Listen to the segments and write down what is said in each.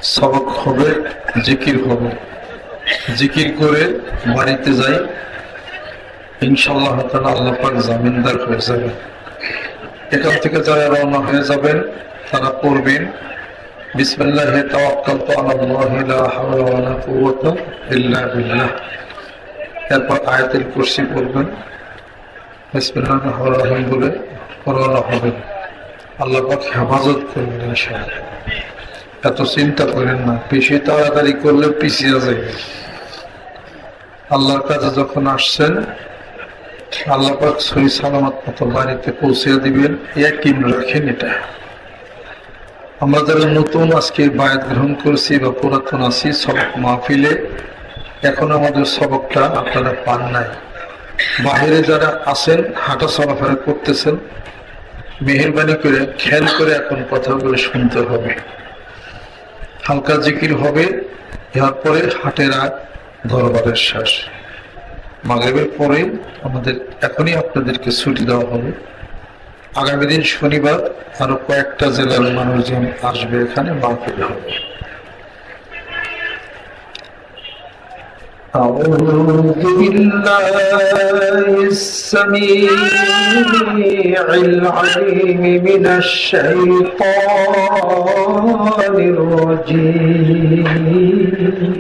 সবক হবে, জিকির হবে। জিকির করে বাড়িতে যাই, ইনশাআল্লাহ তাআলা আল্লাহ পাক জামিনদার হয়ে যাবে। এখান থেকে যারা রওনা হয়ে যাবেন তারা পড়বেন বিসমিল্লাহি তাওয়াক্কালতু আলাল্লাহি লা হাওলা ওয়ালা কুওয়াতা ইল্লা বিল্লাহ। এরপর আয়াতুল কুরসি পড়বেন, বিসমিল্লাহির রহমানির রহিম বলে রওনা হবেন। আল্লাহ পাক হেফাজত করবেন ইনশাআল্লাহ। এত চিন্তা করেন না, বেশি তাড়াতাড়ি করলে পিছিয়ে যাবে। আল্লাহর কাছে যখন আসছেন আল্লাহ পাক সহি সালামত মতো বাড়িতে পৌঁছে দিবেন, ইয়াকিন রাখেন। এটা আমরা যারা নতুন আজকে বায়াত গ্রহণ করছি বা পুরাতন আছি সবক মাহফিলে, এখন আমাদের সবকটা আপনারা পান নাই। বাহিরে যারা আছেন হাঁটা চলাফেরা করতেছেন, মেহেরবানি করে খেয়াল করে এখন কথাগুলো শুনতে হবে। হালকা জিকির হবে, এরপরে হাটের আগ দরবারের শেষ। মাগরিবের পরে আমাদের এখনই আপনাদেরকে ছুটি দেওয়া হবে। আগামী দিন শনিবার আরো কয়েকটা জেলার মানুষজন আসবে, এখানে মাহফিল হবে। أعوذ بالله السميع العليم من الشيطان الرجيم.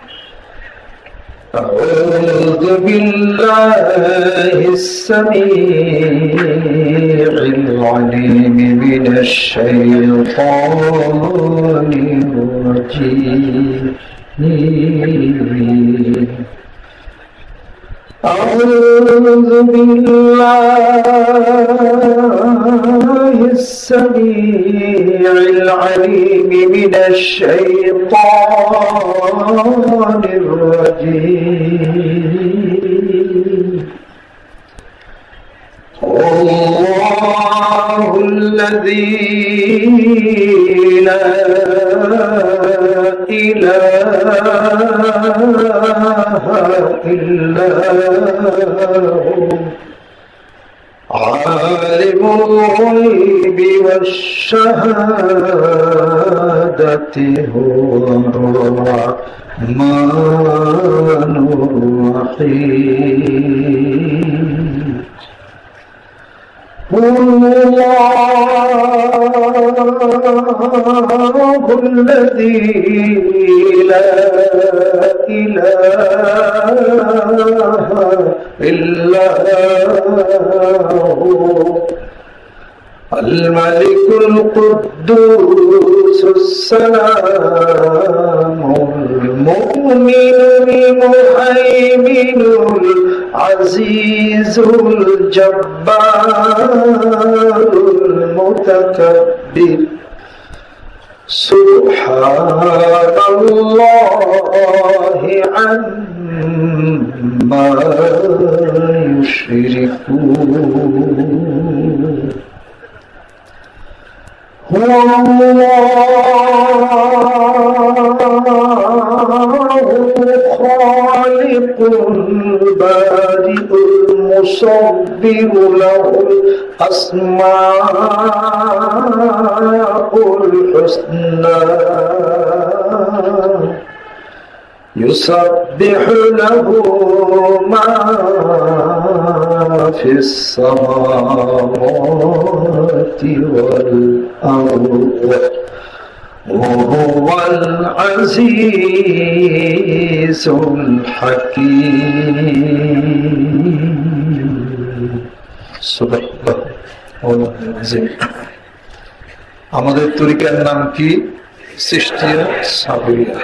أعوذ بالله السميع العليم من الشيطان الرجيم. أعوذ بالله السميع العليم من الشيطان الرجيم. الله الذي لا إله إلا هو عالم الغيب والشهادة هو الرحمن الرحيم. الله الذي لا إله إلا هو الملك القدوس السلام المؤمن المهيمن العزيز الجبار المتكبر. سبحان الله عما يشركون. هو خالق البارئ المصور له الأسماء الحسنى يسبح له ما في السماوات والأرض وهو العزيز الحكيم. আমাদের তরিকার নাম কি? চিশতিয়া সাবরিয়া।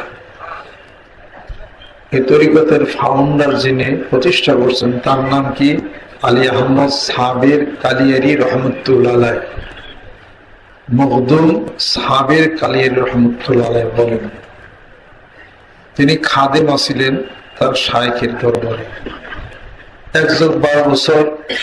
এই তরিকতের ফাউন্ডার যিনি প্রতিষ্ঠা করছেন তার নাম কি? আলী আহমদ সাবের কালিয়ারি রহমতুল্লাহ আলাইহ। মখদুম সাবের কালিয়ারি রহমতুল্লাহ আলাইহ বলেন তিনি খাদেমা ছিলেন তার শাইখের দরবারে। 112 বছর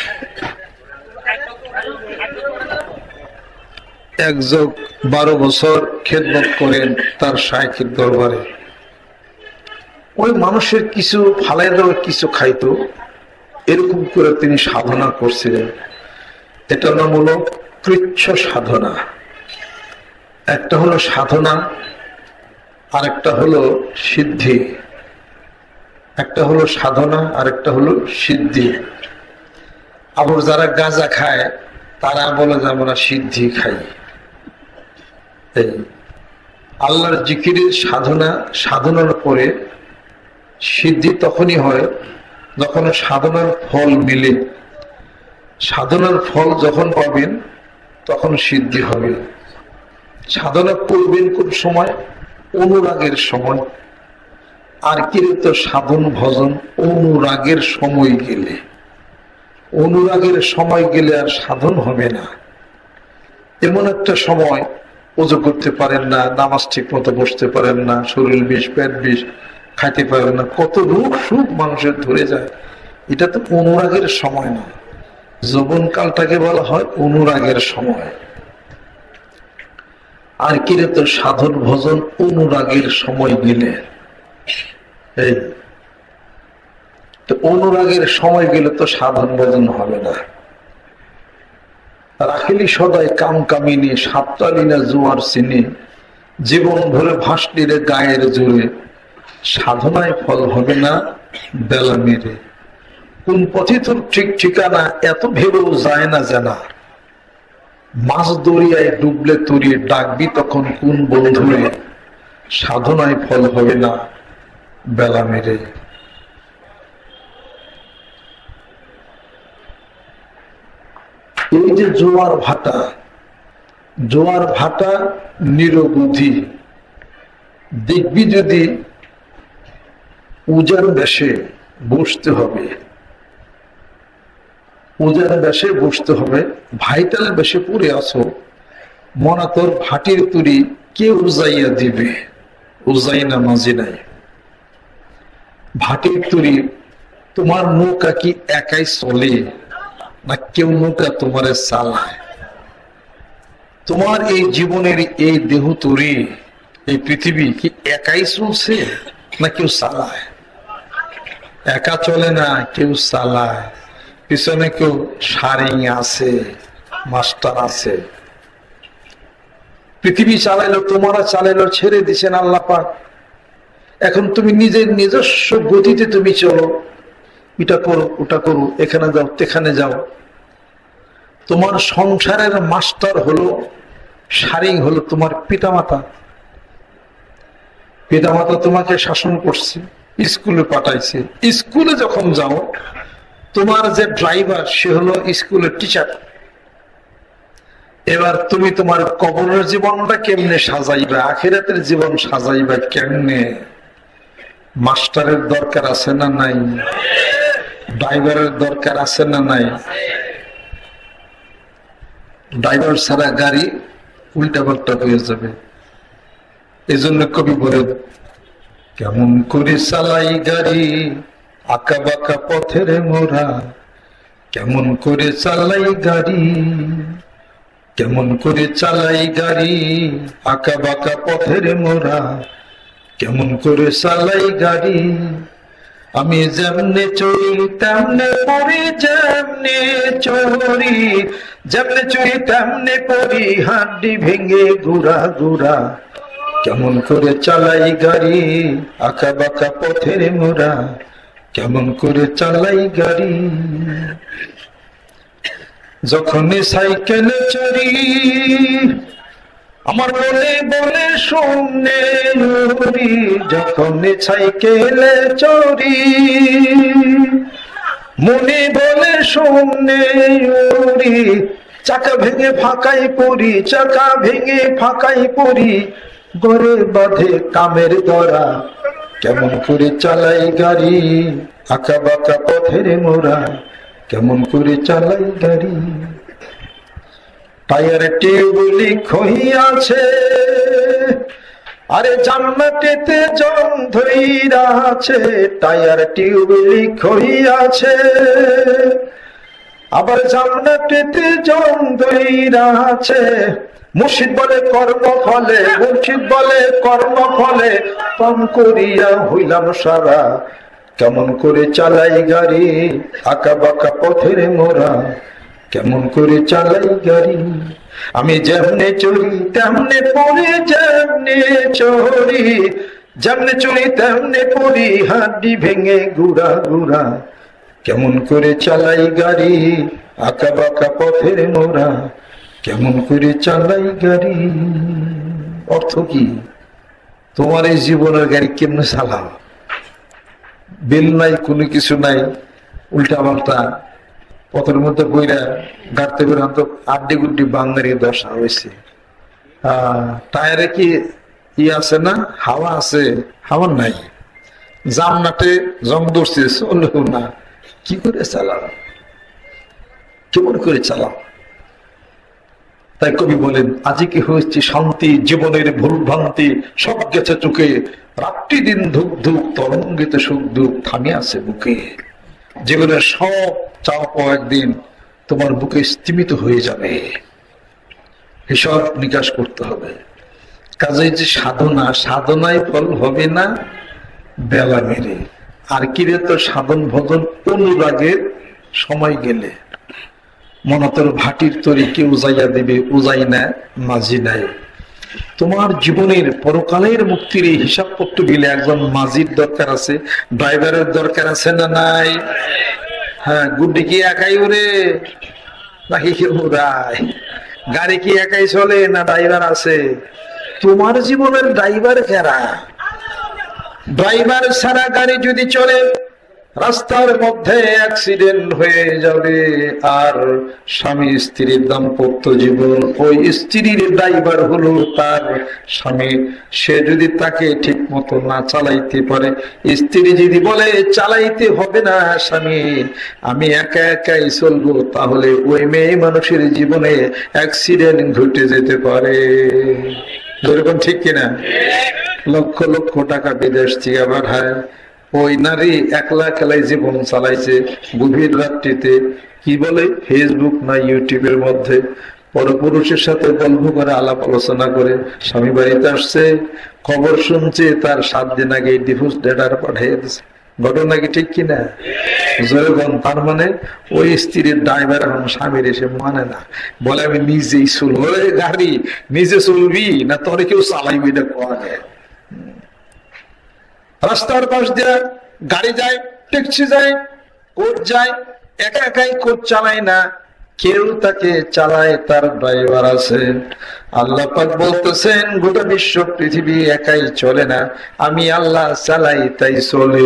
112 বছর খেদমত করেন তার শাইখের দরবারে। ওই মানুষের কিছু ফালাই দেওয়া কিছু খাইতো, এরকম করে তিনি সাধনা করছিলেন। এটার নাম হলো ক, 3 সাধনা। একটা হলো সাধনা আরেকটা হলো সিদ্ধি, একটা হলো সাধনা, আরেকটা হলো সিদ্ধি। আবার যারা গাঁজা খায় তারা বলে যে আমরা সিদ্ধি খাই। আল্লাহর জিকিরের সাধনার পরে সিদ্ধি তখনই হয় যখন সাধনার ফল মিলে। সাধনার ফল যখন পাবেন তখন সিদ্ধি হবে। সাধনা করবেন কোন সময়? অনুরাগের সময়। আর কিন্তু সাধন ভজন অনুরাগের সময় গেলে, অনুরাগের সময় গেলে আর সাধন হবে না। এমন একটা সময় ওযু করতে পারেন না, নামাজ ঠিক মতো বসতে পারেন না, শরীর বিষ পেট বিষ, খাইতে পারেন না, কত রোগ সুখ মানুষের ধরে যায়। এটা তো অনুরাগের সময় না। যৌবনকালটাকে বলা হয় অনুরাগের সময়। আর কিরে তো সাধন ভজন অনুরাগের সময় গেলে, এই তো অনুরাগের সময় গেলে তো সাধন ভজন হবে না। রাখিলি সদাই কাম কামিনী, সাতটালি না জোয়ার চিনি, জীবন ভরে ভাসলি রে গায়ের জোরে, সাধনায় ফল হবে না বেলা মেরে। কোন পথে তোর ঠিক ঠিকানা এত ভেবেও যায় না জানা, মাছ দরিয়ায় ডুবলে তরিয়ে ডাকবি তখন কোন বন্ধুরে, সাধনায় ফল হবে না বেলা মেরে। এই যে জোয়ার ভাটা নিরবধি, দেখবি যদি উজান বেশে বসতে হবে, উজান বেশে বসতে হবে, ভাইটাল বেশে পড়ে আসো, মনা তোর ভাটির তুরি কে উজাইয়া দিবে, উজাই না মাঝে নাই। ভাটির তুরি তোমার নৌকা কি একাই চলে না কেউ নৌকা তোমারে চালায়? তোমার এই জীবনের এই দেহ তরি, এই পৃথিবী কি একাই চলছে না কেউ চালায়? একা চলে না, কেউ চালায়। পিছনে কেউ সারিং আছে, মাস্টার আছে। পৃথিবী চালাইলো, তোমারা চালাইলো, ছেড়ে দিছেন আল্লাহ পাক। এখন তুমি নিজের নিজস্ব গতিতে তুমি চলো, এটা করো ওটা করো, এখানে যাও সেখানে যাও। তোমার সংসারের মাস্টার হলো, সারিং হলো তোমার পিতামাতা। পিতামাতা তোমাকে শাসন করছে, স্কুলে পাঠাইছে। স্কুলে যখন যাও, তোমার যে ড্রাইভার সে হলো স্কুলের টিচার। এবার তুমি তোমার কবরের জীবনটা কেমনে সাজাইবা, আখিরাতের জীবন সাজাইবা কেমনে? মাস্টারের দরকার আছে না নাই? ড্রাইভারের দরকার আছে না নাই? ড্রাইভার ছাড়া গাড়ি উল্টা পাল্টা হয়ে যাবে। এই জন্য কবি বলে, কেমন করে চালাই গাড়ি আঁকা বাঁকা পথের মোরা, কেমন করে চালাই গাড়ি, কেমন করে চালাই গাড়ি আঁকা বাঁকা পথের মোরা, কেমন করে চালাই গাড়ি। আমি যেমনে চড়ি তেমনে পড়ি, যেমনে চড়ি যেমনে চড়ি তেমনে পড়ি, হাড্ডি ভেঙে গুড়া গুড়া, কেমন করে চালাই গাড়ি আঁকা বাঁকা পথের মোরা, কেমন করে চালাই গাড়ি। যখন সাইকেলে চড়ি আমার বলে বলে শুনে উড়ি, যখন সাইকেলে চড়ি মনে বলে শুনে উড়ি, চাকা ভেঙে ফাঁকাই পড়ি, চাকা ভেঙে ফাঁকাই পড়ি, গড়ে বাঁধে কামের দরা, কেমন করে চালাই গাড়ি আঁকা বাঁকা পথের মোরা, কেমন করে চালাই গাড়ি। টায়ার টিউবলি খইয়াছে, আরে জান্নাতেতে জং ধইরা আছে, টায়ার টিউবলি খইয়াছে, আবার জান্নাতেতে জং ধইরা আছে। মুর্শিদ বলে কর্ম ফলে, মুর্শিদ বলে কর্ম ফলে, পাম করিয়া হইলাম সারা, কেমন করে চালাই গাড়ি আঁকা বাঁকা পথের মোরা, কেমন করে চালাই গাড়ি, আমি যেমনে চলি তেমনে পড়ি, যেমনে চড়ি যেমনে চলি তেমনে পড়ি, হাড্ডি ভেঙে গুড়া গুড়া। কেমন করে চালাই গাড়ি, আঁকা বাঁকা পথের মোড়া, কেমন করে চালাই গাড়ি। অর্থ কি? তোমার এই জীবনের গাড়ি কেমনে চালাও? বেল নাই, কোনো কিছু নাই, উল্টা পাল্টা পথের মধ্যে বইরা গাড়তে করে অন্ত আড্ডি গুড্ডি বাঙালি দশা হয়েছে। টায়ারে কি আছে না? হাওয়া আছে? হাওয়া নাই। জামনাটে জং ধরছে, চললেও না। কি করে চালাও? কেমন করে চালাও? তাই কবি বলেন, আজকে কি হয়েছে শান্তি, জীবনের ভুল ভ্রান্তি সব গেছে চোখে, রাত্রি দিন ধুক ধুক তরঙ্গিত সুখ দুঃখ থামিয়ে আছে বুকে। জীবনের সব চাওয়া পাওয়া একদিন তোমার বুকে স্তিমিত হয়ে যাবে, হিসাব নিকাশ করতে হবে। কাজেই যে সাধনা, সাধনায় ফল হবে না বেলা মেরে। আর কিরে তো সাধন ভজন অনুরাগের সময় গেলে। মনতর ভাটির তরি কে উজাইয়া দিবে, উজাই না মাঝি নাই। তোমার জীবনের পরকালের মুক্তির এই হিসাব করতে গেলে একজন মাঝির দরকার আছে, ড্রাইভারের দরকার আছে না নাই? হ্যাঁ, গুড্ডি কি একাই ওরে নাকি উড়ায়? গাড়ি কি একাই চলে না ড্রাইভার আছে? তোমার জীবনের ড্রাইভার কারা? ড্রাইভার ছাড়া গাড়ি যদি চলে, রাস্তার মধ্যে অ্যাক্সিডেন্ট হয়ে যাবে। আর স্বামী স্ত্রীর দাম্পত্য জীবন, ওই স্ত্রীর ড্রাইভার হলো তার স্বামী। সে যদি তাকে ঠিক মতো না চালাইতে পারে, স্ত্রী যদি বলে চালাইতে হবে না স্বামী, আমি একা একাই চলবো, তাহলে ওই মেয়ে মানুষের জীবনে অ্যাক্সিডেন্ট ঘটে যেতে পারে। যেরকম ঠিক কিনা? লক্ষ লক্ষ টাকা বিদেশ থেকে পাঠায়, ওই নারী একলা খেলায় জীবন চালাইছে গভীর রাত্রিতে, কি বলে ফেসবুক না ইউটিউবের মধ্যে পরপুরুষের সাথে গল্প করে, আলাপ আলোচনা করে। স্বামী বাড়িতে আসছে, খবর শুনছে তার 7 দিন আগে ডিভোর্স লেটার পাঠিয়ে দিচ্ছে। ঘটনা কি ঠিক কিনা? জয়গণ। তার মানে ওই স্ত্রীর ড্রাইভার এখন স্বামীর এসে মানে না, বলে আমি নিজেই চলবো। গাড়ি নিজে চলবি না তোরে কেউ চালাইবি? এটা কোয়া যায়। রাস্তার পাশ দিয়ে গাড়ি যায়, ট্যাক্সি যায়, কোর্ট যায়, একা একাই কোর্ট চালায় না, কেউ তাকে চালায়, তার ড্রাইভার আছে। আল্লাহ পাক বলতেছেন, গোটা বিশ্ব পৃথিবী একাই চলে না, আমি আল্লাহ চালাই তাই চলে।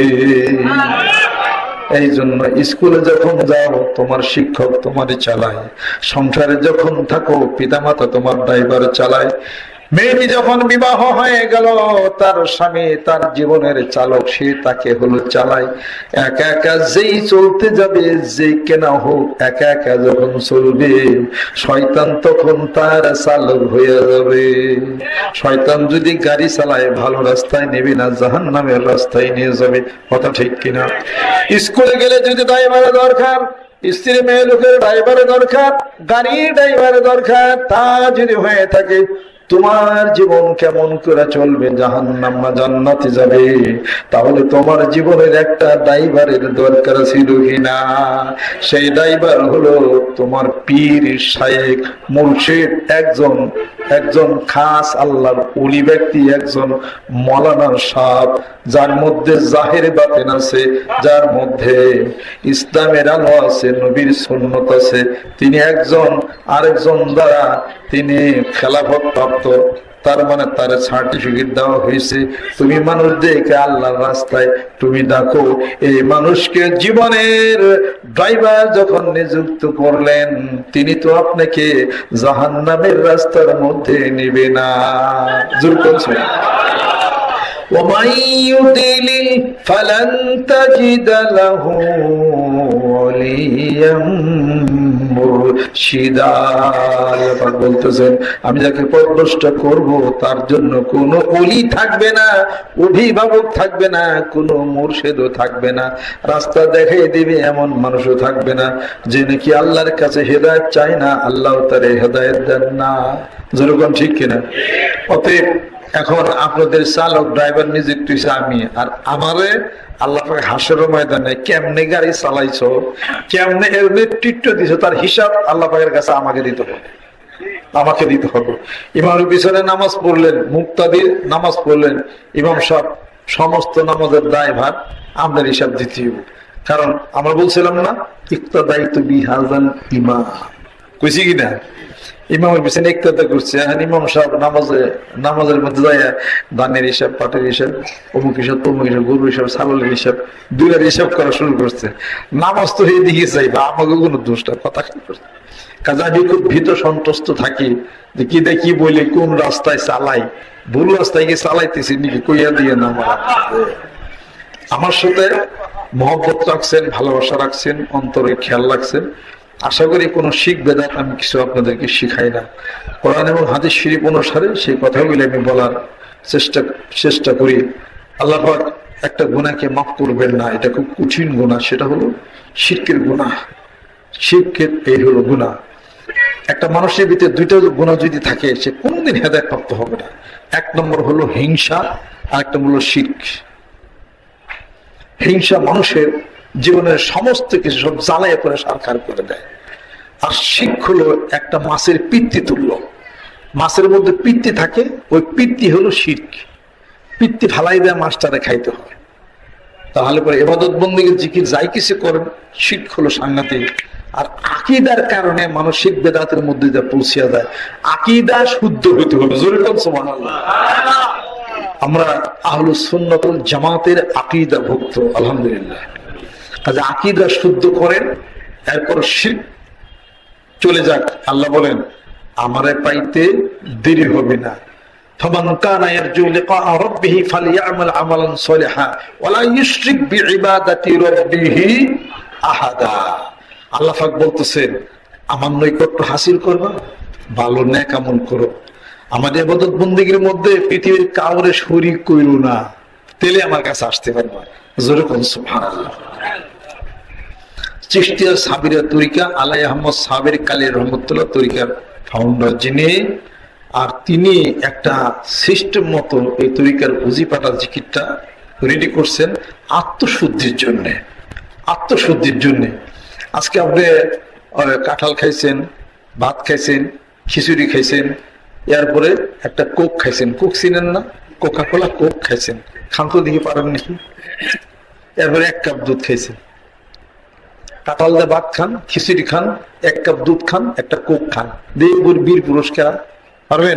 এই জন্য স্কুলে যখন যাও তোমার শিক্ষক তোমারই চালায়, সংসারে যখন থাকো পিতামাতা তোমার ড্রাইভার চালায়। মেয়েটি যখন বিবাহ হয়ে গেল, তার স্বামী তার জীবনের চালক, সে তাকে হলো চালায়। একা একা যেই চলতে যাবে, যে কেনা হোক, একা একা যখন চলবে, শয়তান তখন তার চালক হয়ে যাবে। শয়তান যদি গাড়ি চালায় ভালো রাস্তায় নেবে না, জাহান্নামের রাস্তায় নিয়ে যাবে। কথা ঠিক কিনা? স্কুলে গেলে যদি ড্রাইভার দরকার, স্ত্রী মেয়ে লোকের ড্রাইভার দরকার, গাড়ির ড্রাইভার দরকার, তা যদি হয়ে থাকে, তোমার জীবন কেমন করে চলবে? জাহান্নাম না জান্নাতে যাবে? তাহলে তোমার জীবনের একটা ড্রাইভারের দরকার ছিল কিনা? সেই ড্রাইভার হলো তোমার পীর, শায়েখ, মুর্শিদ, একজন খাস আল্লাহর ওলি ব্যক্তি, একজন মৌলানা সাহেব, যার মধ্যে জাহের বাতেন আছে, যার মধ্যে ইসলামের আলো আছে, নবীর সুন্নত আছে। তিনি একজন, আরেকজন দ্বারা তিনি খেলাফত প্রাপ্ত, তার মানে তার সার্টিফিকেট দেওয়া হয়েছে। তুমি মানুষ দেখে আল্লাহর রাস্তায় তুমি ডাকো। এই মানুষকে জীবনের ড্রাইভার যখন নিযুক্ত করলেন, তিনি তো আপনাকে জাহান্নামের রাস্তার মধ্যে নেবে না। জোর করছে ومن يضلل فلن تجد له وليا মুর্শিদা। বলতেছেন, আমি যাকে পথভ্রষ্ট করব তার জন্য কোনো ওলি থাকবে না, অভিভাবক থাকবে না, কোনো মুর্শিদও থাকবে না, রাস্তা দেখাই দিবে এমন মানুষও থাকবে না, যে নাকি আল্লাহর কাছে হেদায়েত চায় না, আল্লাহ তারে হেদায়েত দেন না। যেরকম ঠিক কিনা? অতএব এখন আপনাদের চালক ড্রাইভার নিযুক্ত হয়েছে আমি, আর আমারে আল্লাহ হাসের ময়দানে কেমনে গাড়ি চালাইছো, কেমনে এর নেতৃত্ব দিছো, তার হিসাব আল্লাহ পাকের কাছে আমাকে দিতে হবে, আমাকে দিতে হবে। ইমামের পিছনে নামাজ পড়লেন, মুক্তাদি নামাজ পড়লেন, ইমাম সাহেব সমস্ত নামাজের দায়ভার আমাদের হিসাব দিতে হবে। কারণ আমরা বলছিলাম না, ইক্তাদাইতু বিহাযাল ইমাম, কইছি কিনা, ইমামের পিছনে ইক্তাদা করছে। এখন ইমাম সাহেব নামাজের মধ্যে যায় ধানের হিসাব, পাটের হিসাব, অমুক হিসাব, তমুক হিসাব, গরুর হিসাব, ছাগলের হিসাব, দুইটার হিসাব করা শুরু করছে। নামাজ তো এই দিকে চাইবা, আমাকে কোনো দোষটা কথা করছে। কাজে আমি খুব ভীত সন্তুষ্ট থাকি যে কি দেখি বলে কোন রাস্তায় চালাই, ভুল রাস্তায় কি চালাইতেছি নাকি কইয়া দিয়ে না। আমার সাথে মহব্বত রাখছেন, ভালোবাসা রাখছেন, অন্তরে খেয়াল রাখছেন। আশা করি কোনো শিখ বেদাত আমি কিছু আপনাদেরকে শিখাই না। কোরআন এবং হাদিস শরীফ অনুসারে সেই কথাগুলি আমি বলার চেষ্টা করি। আল্লাহ পাক একটা গুনাহকে মাফ করবেন না, এটা খুব কঠিন গুনাহ, সেটা হলো শিরকের গুনাহ। শিরকের এই হলো গুনাহ। একটা মানুষের ভিতরে দুইটা গুনাহ যদি থাকে, সে কোনদিন হেদায়েত প্রাপ্ত হবে না। এক নম্বর হলো হিংসা, আর একটা হলো শিরক। হিংসা মানুষের জীবনের সমস্ত কিছু সব জ্বালায় করে সারখার করে দেয়। আর শিরক হলো একটা মাছের পিত্তি তুল্য। মাছের মধ্যে পিত্তি থাকে, ওই পিত্তি হলো শিরক। পিত্তি ফালাই দেয় মাছটারে খাইতে হয়। তাহলে পরে ইবাদত বন্দেগী জিকির যাই কিছু করেন, শিরক হলো সাংঘাতিক। আর আকীদার কারণে মানসিক বেদাতের মধ্যে যা পৌঁছিয়া যায়। আকীদা শুদ্ধ হইতে হবে, জোরে বলেন সুবহানাল্লাহ। আমরা আহলুস সুন্নাত ওয়াল জামাতের আকীদা ভুক্ত, আলহামদুলিল্লাহ। কাজে আকীদা শুদ্ধ করেন, এরপর শিরক চলে যাক। আল্লাহ বলেন আমারে পাইতে দেরি হবে না। ফামান কানা ইয়ারজু লিকাআ রাব্বিহি ফালইআমাল আমালান সলিহা ওয়া লা ইউশরিক বিইবাদাতি রাব্বিহি আহাদা। আল্লাহ পাক বলতেছেন আমার নৈকট্য হাসিল করবা, ভালো নেক আমল করো। আমাদের ইবাদত বন্দেগীর মধ্যে পৃথিবীর কাউরে শরীক কইরো না, তেলে আমার কাছে আসতে পারবা। জোরে কোন সুবহানাল্লাহ। চিশতিয়া সাবিরা তরিকা, আলাই আহমদ সাবের কালী রহমতুল্লাহ তরিকার ফাউন্ডার যিনি, আর তিনি একটা সিস্টেম মতো এই তরিকার উজিপাটা জিকিরটা রেডি করছেন আত্মশুদ্ধির জন্য। আত্মশুদ্ধির জন্য আজকে আপনি কাঁঠাল খাইছেন, ভাত খাইছেন, খিচুড়ি খাইছেন, এরপরে একটা কোক খাইছেন। কোক চিনেন না? কোকা কোলা কোক খাইছেন, খান তো দিকে পারেন নাকি? এরপরে 1 কাপ দুধ খাইছেন। কাঁঠাল দিয়ে ভাত খান, খিচুড়ি খান, 1 কাপ দুধ খান, একটা কোক খান, দেবুর বীর পুরস্কার পারবেন?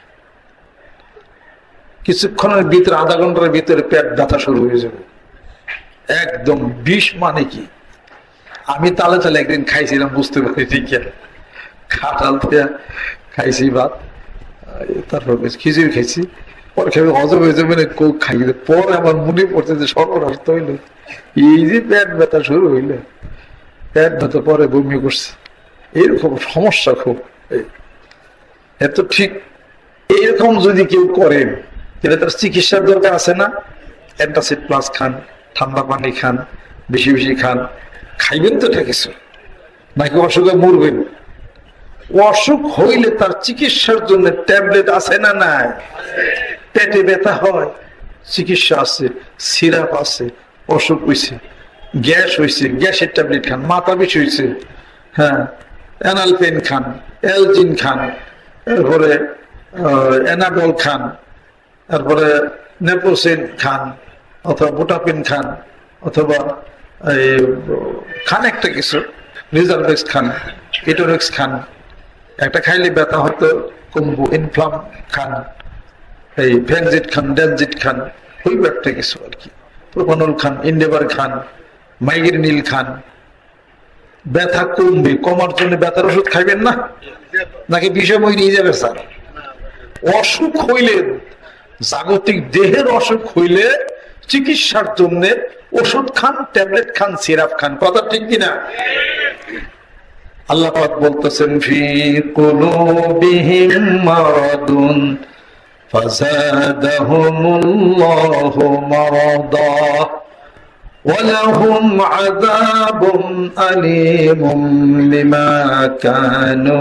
কিছুক্ষণের ভিতরে, আধা ঘন্টার ভিতরে পেট ব্যথা শুরু হয়ে যাবে একদম। বিষ মানে কি? আমি তালে তালে একদিন খাইছিলাম, বুঝতে পারি ঠিক কাঁঠাল দিয়ে খাইছি ভাত, তারপর খিচুড়ি খাইছি, পরে খেয়ে হজম হয়ে যাবে না, কোক খাই। পরে আমার মনে পড়ছে যে সর্বনষ্ট হইল, এই যে পেট ব্যথা শুরু হইলে, পেট ব্যথা পরে বমি করছে, এরকম সমস্যা খুব। এত ঠিক এইরকম যদি কেউ করেন, তাহলে তার চিকিৎসার দরকার আছে না? অ্যান্টাসিড প্লাস খান, ঠান্ডা পানি খান, বেশি বেশি খান, খাইবেন তো এটা কিছু নাকি অসুখে মরবেন? অসুখ হইলে তার চিকিৎসার জন্য ট্যাবলেট আছে না নাই? পেটে ব্যথা হয়, চিকিৎসা আছে, সিরাপ আছে। অসুখ হয়েছে, গ্যাস হয়েছে, গ্যাসের ট্যাবলেট খান। মাথা বেশি হয়েছে, হ্যাঁ, অ্যানাল পেন খান, এলজিন খান, এরপরে এনাডল খান, তারপরে নেপ্রোসেন খান, অথবা বুটাপিন খান, অথবা খান একটা কিছু, রিজার্ভেক্স খান, কেটোরেক্স খান। একটা খাইলে ব্যথা হয়তো কমবো, ইনফ্লাম খান, এই ফ্যানজিট খান, ড্যানজিট খান, ওই একটা কিছু আর কি, প্রোপানল খান, ইন্ডেভার খান, মাইগ্রেনিল খান। ব্যথা কমবে, কমার জন্য ব্যথার ওষুধ খাইবেন না? নাকি বিষময় নিয়ে যাবে স্যার? অসুখ হইলে, জাগতিক দেহের অসুখ হইলে চিকিৎসার জন্য ওষুধ খান, ট্যাবলেট খান, সিরাপ খান। কথা ঠিক কিনা? আল্লাহ পাক বলতেছেন ফি কুলুবিহিম মারাদুন ফাযাদাহুমুল্লাহু মারাদা। ওয়ালাহুম আযাবুন আলীমুম বিমা কানু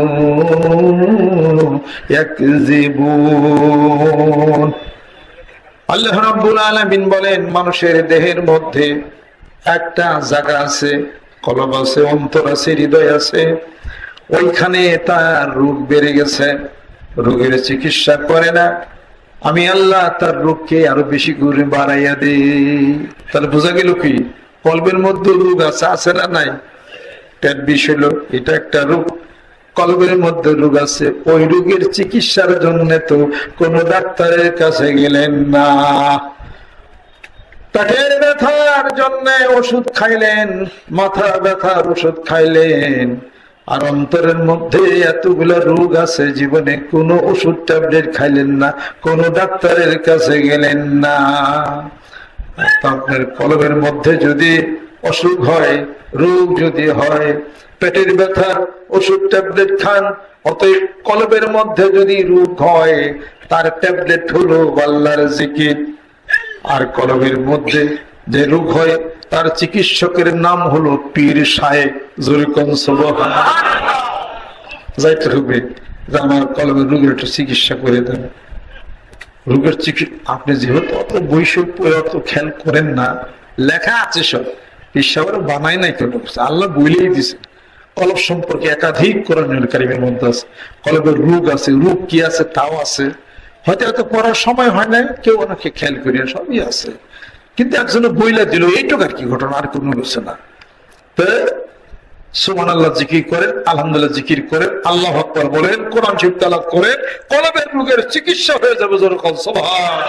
ইয়াকযিবুন। আল্লাহ রাব্বুল আলামিন বলেন, মানুষের দেহের মধ্যে একটা জায়গা আছে, কলব আছে, অন্তর আছে, হৃদয় আছে। ওইখানে তার রোগ বেড়ে গেছে, রোগের চিকিৎসা করে না, আমি আল্লাহ তার রোগকে আরো বেশি করে বাড়াইয়া দিই। তাহলে বোঝা গেল কি, কলবের মধ্যে রোগ আছে, আছে না নাই? পেট বিষ হলো, এটা একটা রোগ। কলবের মধ্যে রোগ আছে, ওই রোগের চিকিৎসার জন্য তো কোন ডাক্তারের কাছে গেলেন না। পেটের ব্যথার জন্য ওষুধ খাইলেন, মাথা ব্যথার ওষুধ খাইলেন, আর অন্তরের মধ্যে এতগুলো রোগ আছে, জীবনে কোনো ওষুধ ট্যাবলেট খাইলেন না, কোনো ডাক্তারের কাছে গেলেন না। আপনার কলবের মধ্যে যদি অসুখ হয়, রোগ যদি হয়, পেটের ব্যথার ওষুধ ট্যাবলেট খান, অতএব কলবের মধ্যে যদি রোগ হয়, তার ট্যাবলেট হলো আল্লাহর জিকির। আর কলবের মধ্যে যে রোগ হয়, তার চিকিৎসকের নাম হলো পীর সাহেব। জোরে সুবহানাল্লাহ। যাইতে হবে যে আমার কলবের রোগের একটু চিকিৎসা করে দেন। রোগের চিকিৎসা আপনি যেহেতু অত বৈষয়িক অত খেয়াল করেন না, লেখা আছে সব, ঈশ্বর বানায় নাই কেন, আল্লাহ বইলেই দিছে। কলব সম্পর্কে একাধিক কোরআনুল কারীমের মধ্যে আছে, কলবের রোগ আছে, রোগ কি আছে তাও আছে। হয়তো এত পড়ার সময় হয় না, কেউ অনেকে খেয়াল করিয়া, সবই আছে, কিন্তু একজনে বইলা দিল, এইটুকু আর কি ঘটনা, আর কোনো কিছু না। তো সুবহানাল্লাহ জিকির করেন, আলহামদুলিল্লাহ জিকির করেন, আল্লাহু আকবার বলেন, কোরআন শরীফ তেলাওয়াত করেন, কলবের রোগের চিকিৎসা হয়ে যাবে। জোরে বলেন সুবহানাল্লাহ।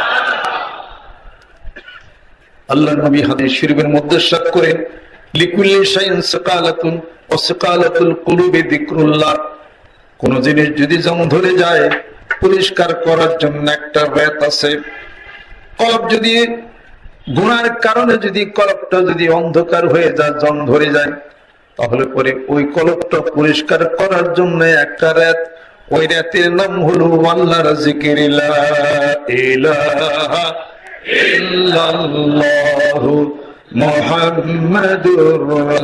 আল্লাহর নবী হাদিস শরীফের মধ্যে ইরশাদ করেন, লিকুল্লি শাইইন সিকালাতুন ওয়া সিকালাতুল কুলুবি যিকরুল্লাহ। কোন জিনিস যদি জং ধরে যায়, পরিষ্কার করার জন্য একটা রেত আছে। কলব যদি গুনার কারণে যদি কলবটা যদি অন্ধকার হয়ে যায়, জং ধরে যায়, তাহলে পরে ওই কলবটা পরিষ্কার করার জন্য একটা রাত, ওই রাতের নাম হলো আল্লাহর জিকির, লা ইলাহা ইল্লাল্লাহু মুহাম্মাদুর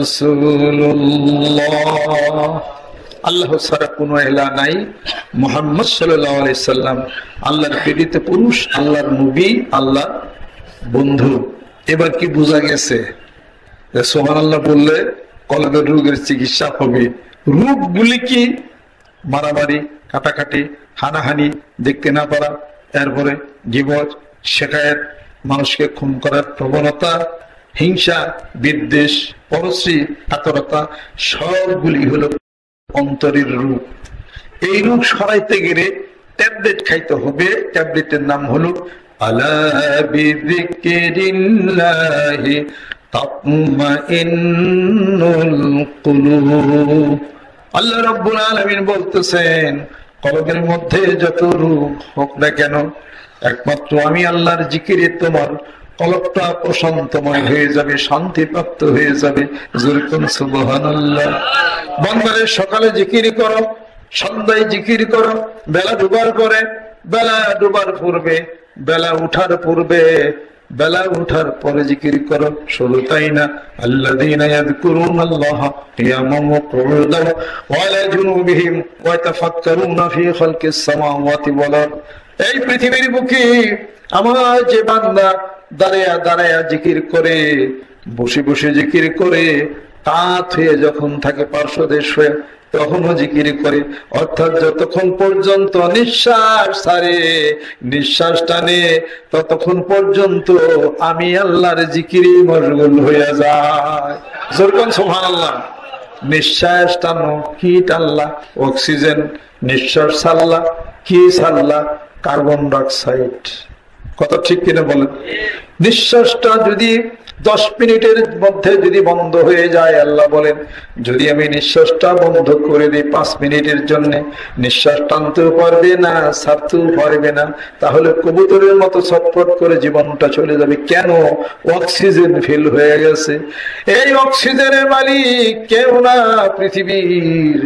রাসূলুল্লাহ। আল্লাহ ছাড়া কোনো ইলাহ নাই, মুহাম্মদ সাল্লাল্লাহু আলাইহি সাল্লাম আল্লাহর প্রেরিত পুরুষ, আল্লাহর নবী, আল্লাহর বন্ধু। এবার কি বোঝা গেছে? সুবহানাল্লাহ বললে কলবের রোগের চিকিৎসা হবে। রোগগুলি কি? মারামারি, কাটাকাটি, হানাহানি, দেখতে না পারা, এরপরে গীবত, শিকায়েত, মানুষকে খুন করার প্রবণতা, হিংসা, বিদ্বেষ, পরশ্রী, কাতরতা, সবগুলি হলো অন্তরের রোগ। এই রোগ সরাইতে গেলে ট্যাবলেট খাইতে হবে। ট্যাবলেটের নাম হলো আলা বিযিকরিল্লাহি তাতমাইন্নুল কুলুব। আল্লাহ রাব্বুল আলামিন বলতেছেন, কলবের মধ্যে যত রোগ হোক না কেন, একমাত্র আমি আল্লাহর জিকিরে তোমার কলবটা প্রশান্তময় হয়ে যাবে, শান্তিপ্রাপ্ত হয়ে যাবে। জোরে বলুন সুবহানাল্লাহ। বান্দারে সকালে জিকির করো, সন্ধ্যায় জিকির করো, বেলা ডুবার পরে, বেলা ডুবার পূর্বে, বেলা উঠার পূর্বে, বেলা উঠার পরে জিকির করো। শুধু তাই না, আল্লাযীনা ইয়াযকুরুনাল্লাহা কিয়ামান ওয়া কুউদান ওয়া আলা জুনুবিহিম ওয়া ইয়াতাফাক্কারুনা ফী খালকিস সামাওয়াতি ওয়াল আরদ। এই পৃথিবীর বুকে আমার যে বান্দা দাঁড়ায়া দাঁড়ায়া জিকির করে, বসে বসে জিকির করে, কাত হয়ে যখন থাকে পার্শ্বদেশ হয়ে, তখনও জিকির করে। অর্থাৎ যতক্ষণ পর্যন্ত নিঃশ্বাস ছাড়ে, নিঃশ্বাস টানে, ততক্ষণ পর্যন্ত আমি আল্লাহর জিকিরে মশগুল হয়ে যায়। যেরকম সুবহানাল্লাহ। নিঃশ্বাস টানো, কি টানলা? অক্সিজেন। নিঃশ্বাস ছাড়লা, কি ছাড়লা? Carbon dioxide. কথা ঠিক কিনা বলেন? নিঃশ্বাসটা যদি 10 মিনিটের মধ্যে যদি বন্ধ হয়ে যায়, আল্লাহ বলেন, যদি আমি নিঃশ্বাসটা বন্ধ করে দিই 5 মিনিটের জন্য, নিঃশ্বাস টানতেও পারবে না, ছাড়তেও পারবে না, তাহলে কবুতরের মতো ছটফট করে জীবনটা চলে যাবে। কেন? অক্সিজেন ফেল হয়ে গেছে। এই অক্সিজেনের মালিক কেউ না, পৃথিবীর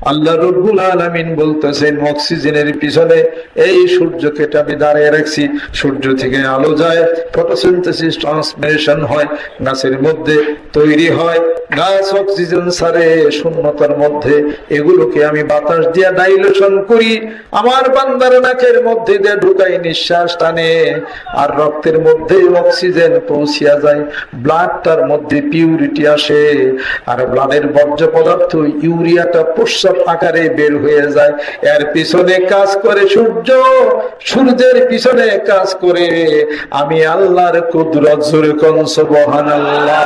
আল্লাহ রব্বুল আলামিন বলতেছেন অক্সিজেনের পিছনে এই সূর্যকে আমি দাঁড়িয়ে রাখছি, সূর্য থেকে আলো যায়, ফটোসিনথেসিস ট্রান্সমিশন হয়, গাছের মধ্যে তৈরি হয়, গাছ অক্সিজেন ছাড়ে শূন্যতার মধ্যে, এগুলোকে আমি বাতাস দিয়ে ডাইলেশন করি, আমার বান্দার নাকের মধ্যে দিয়ে ঢুকাই, নিঃশ্বাস টানে, আর রক্তের মধ্যে অক্সিজেন পৌঁছিয়া যায়, ব্লাডটার মধ্যে পিউরিটি আসে, আর ব্লাডের বর্জ্য পদার্থ ইউরিয়াটা প্রস্রাব আকারে বের হয়ে যায়। এর পিছনে কাজ করে সূর্য, সূর্যের পিছনে কাজ করে আমি আল্লাহর কুদরত। জোরে কোন সুবহানাল্লাহ।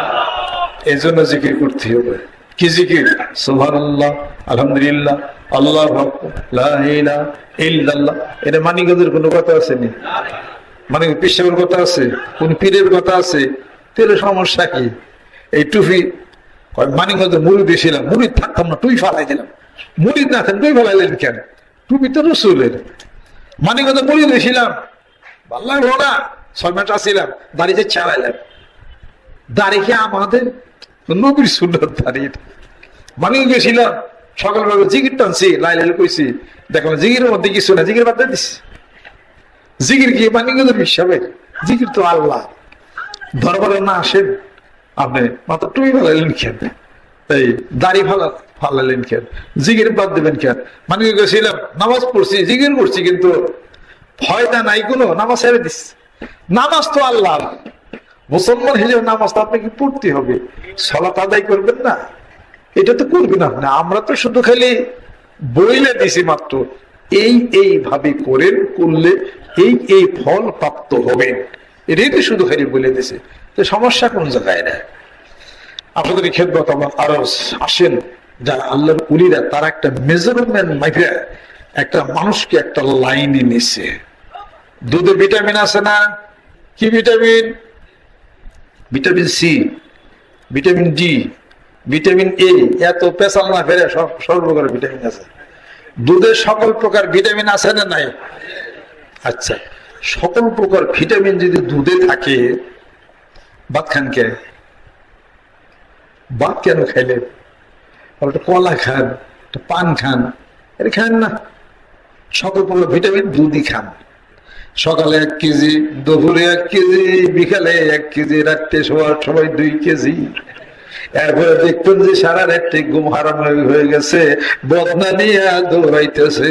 এজন্য জিকির করতে হবে। কি জিকির? সুবহানাল্লাহ, আলহামদুলিল্লাহ, আল্লাহু আকবার, লা ইলাহা ইল্লাল্লাহ। এটা মানিকগঞ্জের কোনো কথা আছে নি? মানে পিসের কথা আছে, কোন পীরের কথা আছে? তাহলে সমস্যা কি? এই টুপি মানিকগঞ্জে মুড়ি ছিলাম, মুড়ি থাকতাম না, টুপি ফালাই দিলাম। মুড়ি না থাকেন টুপি ফালাইলেন কেন? টুপি তো রসুলের। মানিকগঞ্জে মুড়ি দিয়েছিলাম, ভালো লাগলো না, 6 মাস আসছিলাম, দাঁড়িয়ে চালাইলাম। দাঁড়িয়ে আমাদের নবীর সুন্নাত দাঁড়িয়ে মানিক গেছিলাম, সকালবেলা জিগির টানছি, লাইলাইল কইছি, দেখলাম জিগিরের মধ্যে কিছু না, জিগির বাদ দিয়ে দিচ্ছি। জিগির কি মানিকগঞ্জের হিসাবে? জিগির তো আল্লাহ। দরবারে না আসেন আপনি, মাত্র টুপি ফালাইলেন কেন? এই দাড়ি ফালাইলেন কেন? জিগির বাদ দেবেন কেন? মানিক গেছিলাম, নামাজ পড়ছি, জিগির করছি, কিন্তু ফয়দা নাই কোনো, নামাজ ছেড়ে দিচ্ছি। নামাজ তো আল্লাহ, মুসলমান হিসেবে নামাজ তো আপনাকে পড়তে হবে, সালাত আদায় করবেন না? এটা তো করবেন আপনি। আমরা তো শুধু খালি বইলে দিছি মাত্র, এইভাবে করেন, করলে এই ফল প্রাপ্ত হবেন, এটাই তো শুধু খালি বলে দিছে। তো সমস্যা কোন জায়গায় না? আপনাদের খেদমত আমার আরো আসেন, যারা আল্লাহর উলিরা, তারা একটা মেজারমেন্ট মাইফে একটা মানুষকে একটা লাইনে নিছে। দুধে ভিটামিন আছে না? কি vitamin? Vitamin C, vitamin D, vitamin A, এত পেশাল না ফেরে সর্বপ্রকার ভিটামিন আছে। দুধে সকল প্রকার ভিটামিন আছে না নাই? আচ্ছা, সকল প্রকার ভিটামিন যদি দুধে থাকে, ভাত খান কে? ভাত কেন খাইলেন? একটা কলা খান, একটা পান খান, এটা খান না? সকল প্রকার ভিটামিন দুধই খান। সকালে 1 কেজি, দুপুরে 1 কেজি, বিকালে 1 কেজি, রাত্রে শোয়ার সময় 2 কেজি। এরপরে দেখবেন যে সারা রাত্রে ঘুম হারাম হয়ে গেছে, বদনা নিয়ে দৌড়াইতেছে।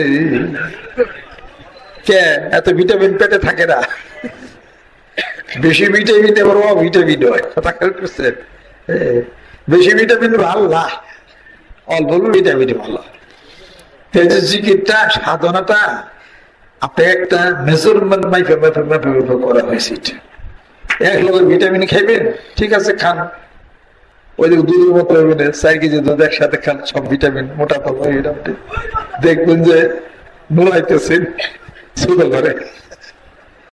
কে? এত ভিটামিন পেটে থাকে না। বেশি ভিটামিন এবার ভিটামিন হয়, কথা খেয়াল করছেন? বেশি ভিটামিন ভালো না, অল্প ভিটামিন ভালো। জিকিরটা, সাধনাটা আপনি একটা মেজারমেন্ট মাইফে করা হয়েছে। 1 লোকের ভিটামিন খাইবেন, ঠিক আছে খান, ওই দিকে দুধের মতো হবে না, 4 কেজি দুধ একসাথে খান, সব ভিটামিন মোটা পাবো, দেখবেন যে নোড়াইতেছেন ছোট করে।